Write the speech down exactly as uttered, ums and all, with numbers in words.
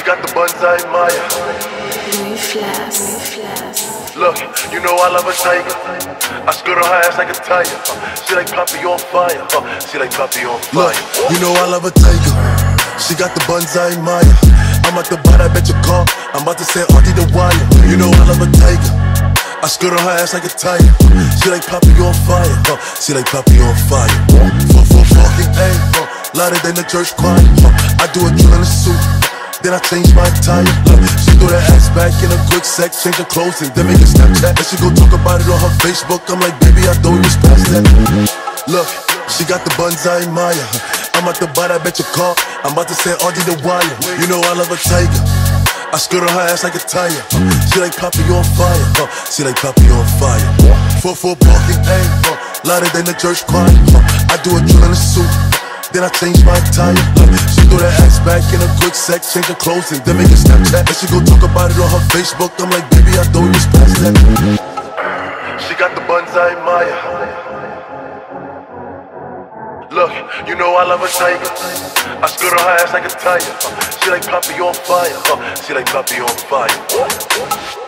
got the buns I admire. Ruthless. Look, you know I love a tiger. I skirt on her ass like a tiger. Uh, she like Poppy on fire. Uh, she like Poppy on fire. Look, you know I love a tiger. She got the buns I admire. I'm at the bar, I bet your car. I'm about to say Auntie the wire. You know I love a tiger. I skirt on her ass like a tiger. She like Poppy on fire. Uh, she like Poppy on fire. For for fucking A. Uh, louder than the church choir. Uh, I do a drill in a suit. Then I change my attire. Look, she threw that ass back in a quick sec, change her clothes and then make a Snapchat. And she go talk about it on her Facebook. I'm like, baby, I thought we was past that. Look, she got the buns I admire. I'm at the bar, I bet your car. I'm about to say Auntie the wire. You know I love a tiger. I skirt on her ass like a tire. She like Poppy on fire. She like Poppy on fire. Four four parking A. Louder than the church choir. I do a drill in a suit. Then I change my attire. She threw that ass back in a quick sec, change her clothes and then make a Snapchat. And she go talk about it on her Facebook. I'm like, baby, I thought we was past that. She got the buns I admire. Look, you know I love a tiger. I skirt on her ass like a tiger. She like Poppy on fire. She like Poppy on fire.